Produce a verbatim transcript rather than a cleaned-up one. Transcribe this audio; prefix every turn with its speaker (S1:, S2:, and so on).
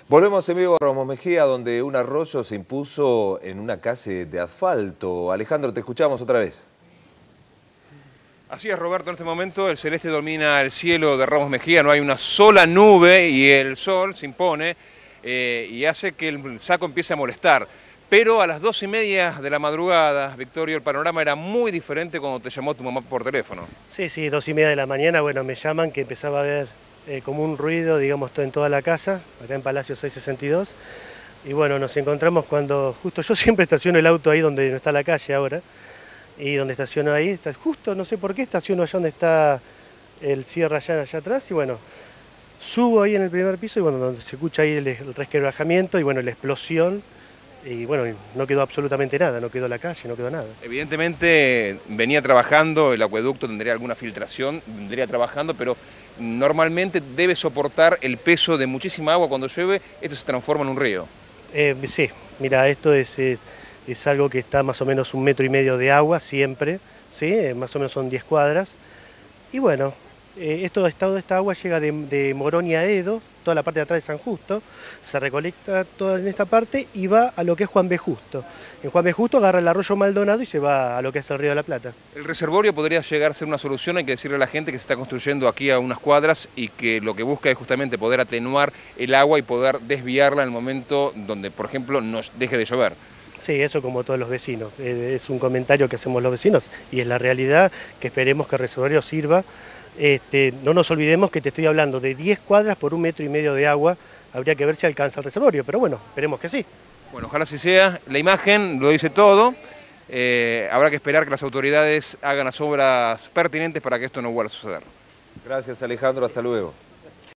S1: Volvemos en vivo a Ramos Mejía, donde un arroyo se impuso en una calle de asfalto. Alejandro, te escuchamos otra vez.
S2: Así es, Roberto, en este momento el celeste domina el cielo de Ramos Mejía, no hay una sola nube y el sol se impone eh, y hace que el saco empiece a molestar. Pero a las dos y media de la madrugada, Victorio, el panorama era muy diferente cuando te llamó tu mamá por teléfono.
S3: Sí, sí, dos y media de la mañana, bueno, me llaman que empezaba a haber eh, como un ruido, digamos, en toda la casa, acá en Palacio seiscientos sesenta y dos. Y bueno, nos encontramos cuando, justo yo siempre estaciono el auto ahí donde no está la calle ahora, y donde estaciono ahí, está justo, no sé por qué, estaciono allá donde está el cierre allá, allá atrás, y bueno, subo ahí en el primer piso y bueno, donde se escucha ahí el, el resquebrajamiento y bueno, la explosión. Y bueno, no quedó absolutamente nada, no quedó la calle, no quedó nada.
S2: Evidentemente venía trabajando, el acueducto tendría alguna filtración, vendría trabajando, pero normalmente debe soportar el peso de muchísima agua cuando llueve, esto se transforma en un río.
S3: Eh, sí, mira, esto es, es, es algo que está más o menos un metro y medio de agua siempre, ¿sí? Eh, más o menos son diez cuadras. Y bueno, eh, esto, toda esta agua llega de, de Morón a Edo, toda la parte de atrás de San Justo, se recolecta toda en esta parte y va a lo que es Juan B. Justo. En Juan B. Justo agarra el arroyo Maldonado y se va a lo que es el Río de la Plata.
S2: El reservorio podría llegar a ser una solución, hay que decirle a la gente que se está construyendo aquí a unas cuadras y que lo que busca es justamente poder atenuar el agua y poder desviarla en el momento donde, por ejemplo, nos deje de llover.
S3: Sí, eso como todos los vecinos, eh, es un comentario que hacemos los vecinos y es la realidad, que esperemos que el reservorio sirva. Este, no nos olvidemos que te estoy hablando de diez cuadras por un metro y medio de agua, habría que ver si alcanza el reservorio, pero bueno, esperemos que sí.
S2: Bueno, ojalá así sea, la imagen lo dice todo, eh, habrá que esperar que las autoridades hagan las obras pertinentes para que esto no vuelva a suceder.
S1: Gracias, Alejandro, hasta luego.